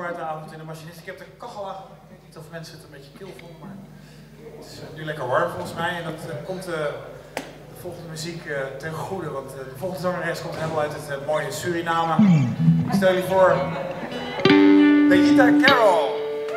uit de avond in de machinist. Ik heb de kachel aan. Ik weet niet of mensen het een beetje kil vonden, maar het is nu lekker warm volgens mij. En dat komt de volgende muziek ten goede, want de volgende zangeres komt helemaal uit het mooie Suriname. Ik stel jullie voor Beita Carroll.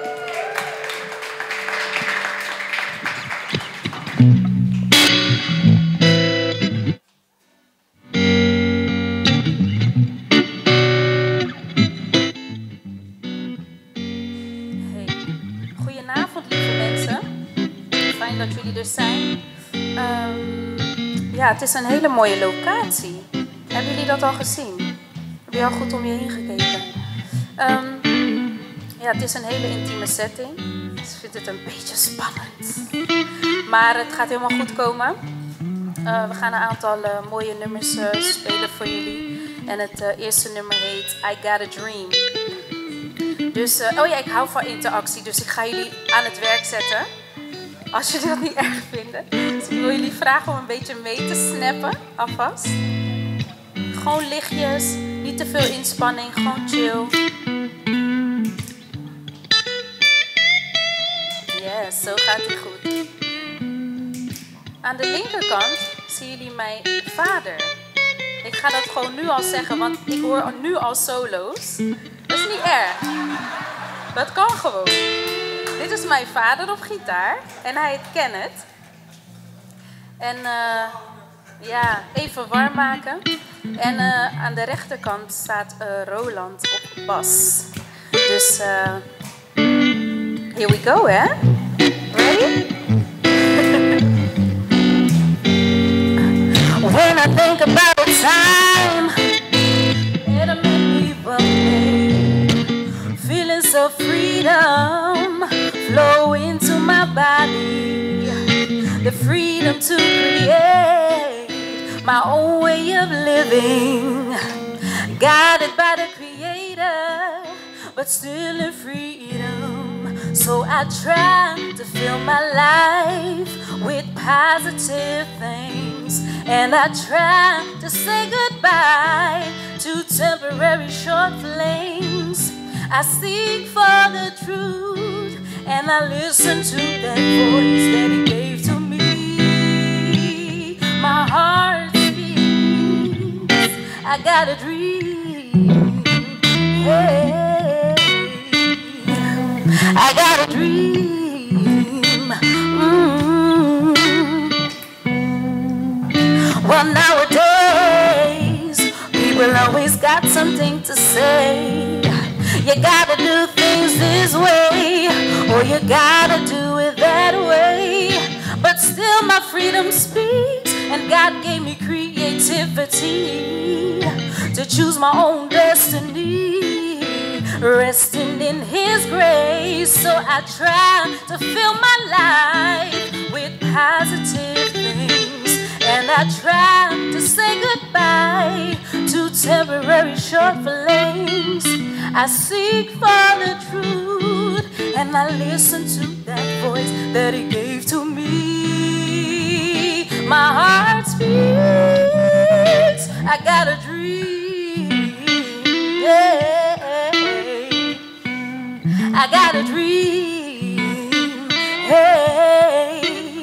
Dat jullie er zijn. Ja, het is een hele mooie locatie. Hebben jullie dat al gezien? Heb je al goed om je heen gekeken? Ja, het is een hele intieme setting. Dus ik vind het een beetje spannend. Maar het gaat helemaal goed komen. We gaan een aantal mooie nummers spelen voor jullie. En het eerste nummer heet I Got a Dream. Dus, oh ja, ik hou van interactie. Dus ik ga jullie aan het werk zetten. Als jullie dat niet erg vinden. Dus ik wil jullie vragen om een beetje mee te snappen, alvast. Gewoon lichtjes, niet te veel inspanning, gewoon chill. Yes, zo gaat het goed. Aan de linkerkant zien jullie mijn vader. Ik ga dat gewoon nu al zeggen, want ik hoor nu al solo's. Dat is niet erg. Dat kan gewoon. Dit is mijn vader op gitaar en hij heet Kenneth. En ja, even warm maken. En aan de rechterkant staat Roland op bas. Dus here we go, hè? Ready? When I think about time, it'll make me believe. Feelings of freedom flow into my body, the freedom to create my own way of living, guided by the Creator, but still in freedom. So I try to fill my life with positive things, and I try to say goodbye to temporary short flames. I seek for the truth, and I listen to that voice that He gave to me. My heart speaks, I got a dream. Hey, I got a dream. Well, nowadays, people always got something to say. You gotta do things this way, or you gotta do it that way. But still my freedom speaks, and God gave me creativity to choose my own destiny, resting in His grace. So I try to fill my life with positive things, and I try to say goodbye to temporary short flames. I seek for the truth, and I listen to that voice that He gave to me. My heart speaks, I got a dream. Yeah. I got a dream. Hey.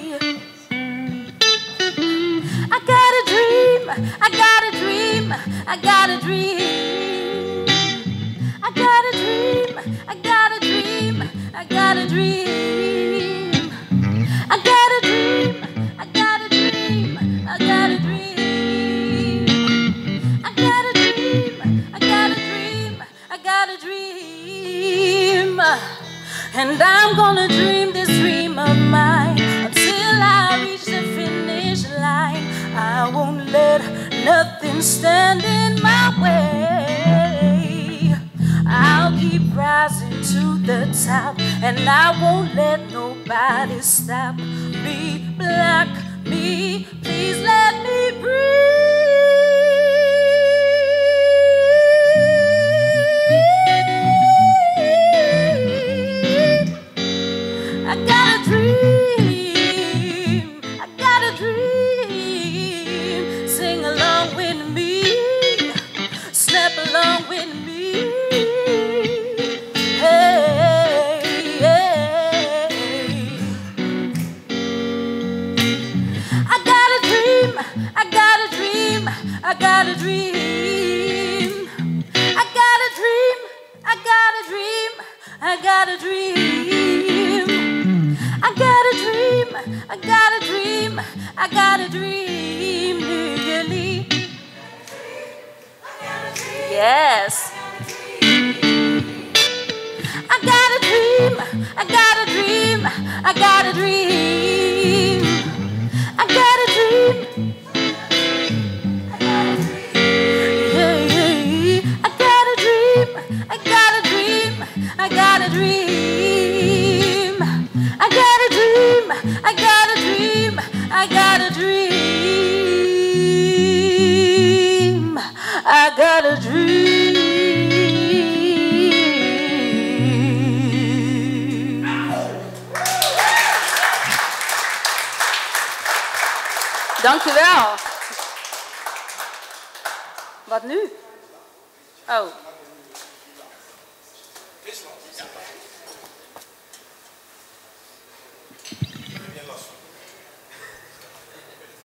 I got a dream, I got a dream, I got a dream. I got a dream, I got a dream, I got a dream. I got a dream, I got a dream, I got a dream. I got a dream, I got a dream, I got a dream. And I'm gonna dream this dream of mine until I reach the finish line. I won't let nothing stand in my way. I'll keep rising to the top, and I won't let nobody stop me, block me. Please let me breathe. I got a dream, I got a dream. Sing along with me, snap along with me. I got a dream. I got a dream. I got a dream. I got a dream. Really. Yes. I got a dream. I got a dream. I got a dream. I got a dream. I got a dream. I got a dream. I got a dream. I got a dream. I got a dream. I got a dream. I got a dream. Dankjewel. Wat nu? Oh.